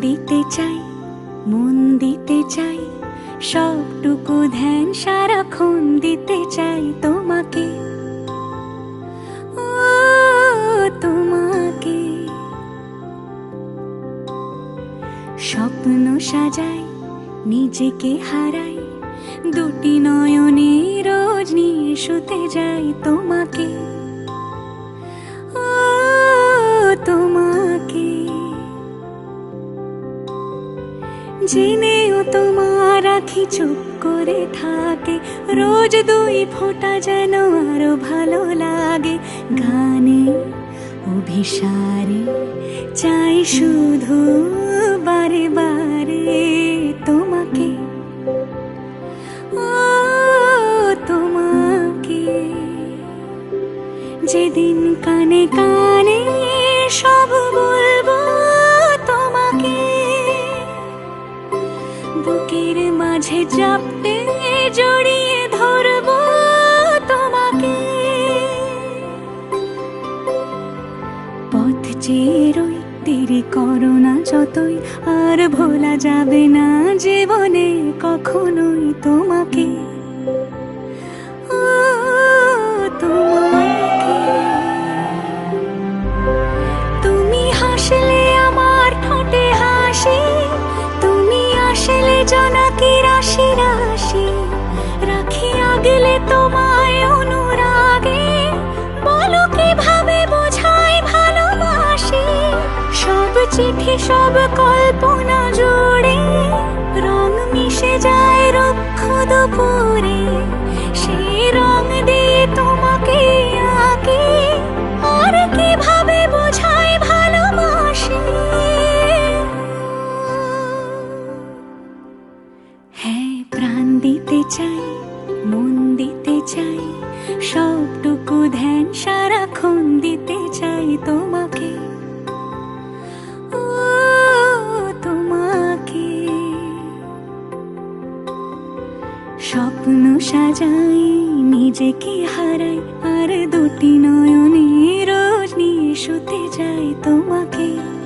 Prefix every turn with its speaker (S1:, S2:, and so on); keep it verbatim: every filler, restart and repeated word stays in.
S1: দিতে চাই, মন দিতে চাই, সবটুকু ধ্যান সারাক্ষণ দিতে চাই তোমাকে, ও তোমাকে। স্বপ্ন সাজাই, নিজেকে হারাই, দুটি নয়নে রোজ নিয়ে শুতে যাই তোমাকে, ও তোমাকে। জেনেও তোমার আখি চুপ করে থাকে, রোজ দুই ফোঁটা যেন আরো ভালো লাগে। গানে অভিসারে চাই শুধু বারে বারে তোমাকে, ও তোমাকে। যেদিন কানে কানে সব বলবো তোমাকে, বুকের মাঝে চাপতে জড়িয়ে ধরবো তোমাকে। পথ চেয়ে রই, দেরি করো না যতই, আর ভোলা যাবে না জীবনে কখনোই তোমাকে, ও তোমাকে। তুমি হাসলে আমার ঠোঁটে হাসি, তুমি আসলে জোনাকি রাশি রাশি, রাখি আগলে তোমায় অনুরাগে, বলো কিভাবে বোঝাই ভালোবাসি। সব চিঠি সব কল্পনা জুড়ে রং মিশে যায় রুক্ষ দুপুরে, সেই রং দিয়ে তোমাকে আঁকি, আর কিভাবে বোঝাই ভালোবাসি। হ্যাঁ, প্রাণ দিতে চাই, মন দিতে চাই, সবটুকু ধ্যান সারাক্ষণ দিতে চাই তোমাকে, ও তোমাকে। স্বপ্ন সাজাই, নিজেকে হারাই, আর দুটি নয়নে রোজ নিয়ে শুতে যাই তোমাকে।